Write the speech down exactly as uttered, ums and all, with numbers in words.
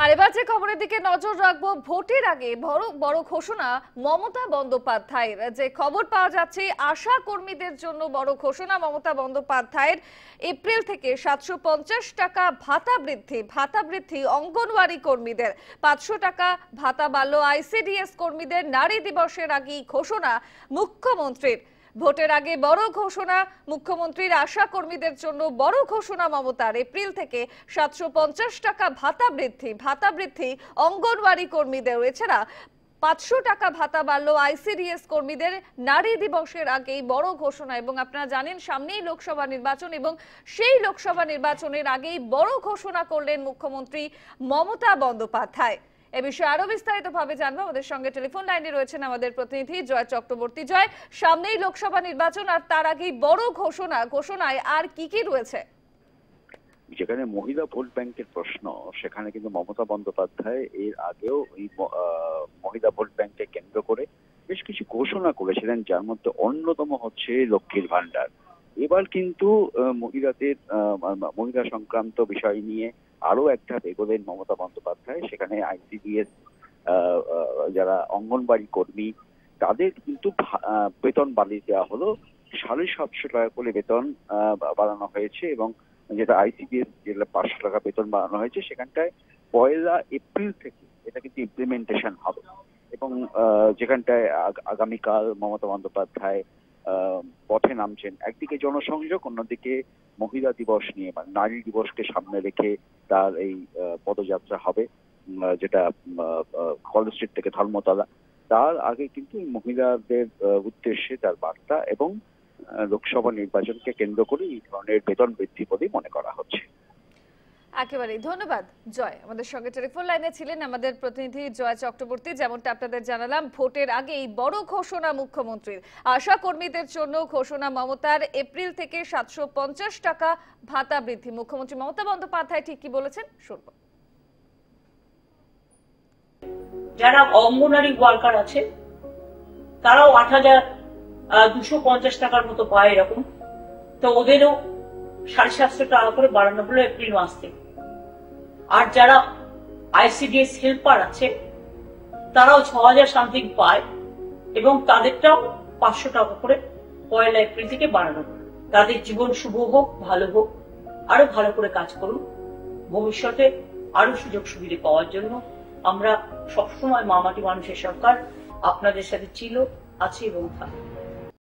আর এবার যে খবরের দিকে নজর রাখবো, ভোটের আগে বড় বড় ঘোষণা মমতা বন্দ্যোপাধ্যায়ের। যে খবর পাওয়া যাচ্ছে, আশা কর্মীদের জন্য বড় ঘোষণা মমতা বন্দ্যোপাধ্যায়ের। এপ্রিল থেকে সাতশো পঞ্চাশ টাকা ভাতা বৃদ্ধি, ভাতা বৃদ্ধি অঙ্গনওয়াড়ি কর্মীদের, পাঁচশো টাকা ভাতা বাড়ল আইসিডিএস কর্মীদের। নারী দিবসের আগেই ঘোষণা মুখ্যমন্ত্রীর। ভোটের আগে বড় ঘোষণা মুখ্যমন্ত্রীর, আশা কর্মীদের জন্য বড় ঘোষণা মমতার। এপ্রিল থেকে সাতশো পঞ্চাশ টাকা ভাতা বৃদ্ধি, ভাতা বৃদ্ধি অঙ্গনওয়াড়ি কর্মীদের। এছাড়া পাঁচশো টাকা ভাতা বাড়ল আইসিডিএস কর্মীদের। নারী দিবসের আগেই বড় ঘোষণা। এবং আপনারা জানেন সামনেই লোকসভা নির্বাচন, এবং সেই লোকসভা নির্বাচনের আগেই বড় ঘোষণা করলেন মুখ্যমন্ত্রী মমতা বন্দ্যোপাধ্যায়। এ বিষয়ে আরো বিস্তারিত ভাবে জানবো। আমাদের সঙ্গে টেলিফোন লাইনে রয়েছেন আমাদের প্রতিনিধি জয় চক্রবর্তী। জয়, সামনেই লোকসভা নির্বাচন আর তার আগেই বড় ঘোষণা, ঘোষণায় আর কি কি রয়েছে? যেখানে মহিলা ভোট ব্যাংকের প্রশ্ন, সেখানে কিন্তু মমতা বন্দ্যোপাধ্যায় এর আগেও এই মহিলা ভোট ব্যাংককে কেন্দ্র করে বেশ কিছু ঘোষণা করেছিলেন, যার মধ্যে অন্যতম হচ্ছে লক্ষ্মীর ভান্ডার। এবার কিন্তু মহিলাদের মহিলা সংক্রান্ত বিষয় নিয়ে আরো একটা এগোলেন মমতা বন্দ্যোপাধ্যায়। সেখানে আইসিডিএস যারা অঙ্গনবাড়ি কর্মী, তাদের কিন্তু বেতন বাড়িয়ে দেওয়া হলো। সাড়ে সাতশো টাকা করে বেতন বাড়ানো হয়েছে, এবং যেটা আইসিডিএস যেটা পাঁচশো টাকা বেতন বাড়ানো হয়েছে, সেখানটায় পয়লা এপ্রিল থেকে এটা কিন্তু ইমপ্লিমেন্টেশন হবে। এবং যেখানটায় আগামীকাল মমতা বন্দ্যোপাধ্যায় পথে নামছেন, একদিকে জনসংযোগ, অন্যদিকে মহিলা দিবস নিয়ে মানে নারী দিবসকে সামনে রেখে তার এই পদযাত্রা হবে, যেটা কলেজ স্ট্রিট থেকে ধর্মতলা। তার আগে কিন্তু মহিলাদের উদ্দেশ্যে তার বার্তা, এবং লোকসভা নির্বাচনকে কেন্দ্র করে এই ধরনের বেতন বৃদ্ধি বলেই মনে করা হচ্ছে। একেবারেই ধন্যবাদ জয়। আমাদের সঙ্গে টেলিফোন লাইনে ছিলেন আমাদের প্রতিনিধি জয় চক্রবর্তী। যেমনটা আপনাদের জানালাম, ভোটের আগেই বড় ঘোষণা মুখ্যমন্ত্রীর, আশা কর্মীদের জন্য ঘোষণা মমতার। এপ্রিল থেকে সাতশো পঞ্চাশ টাকা ভাতা বৃদ্ধি। মুখ্যমন্ত্রী মমতা বন্দ্যোপাধ্যায় ঠিক কি বলেছেন শুনবো। যারা অঙ্গনারী ওয়ার্কার আছে তারাও আট হাজার দুশো পঞ্চাশ টাকার মতো পায় এরকম, তো ওদেরও সাড়ে সাতশো টাকা করে বাড়ানো হলো এপ্রিল মাস থেকে। আর যারা আইসিডিএস হেল্পার আছে তারাও ছ হাজার সামথিং পায়, এবং তাদেরটাও পাঁচশো টাকা করে পয়লা এপ্রিল থেকে বাড়ানো। তাদের জীবন শুভ হোক, ভালো হোক, আরো ভালো করে কাজ করুন। ভবিষ্যতে আরো সুযোগ সুবিধা পাওয়ার জন্য আমরা সবসময় মামাটি মানুষের সরকার আপনাদের সাথে ছিল, আছে এবং থাকবে।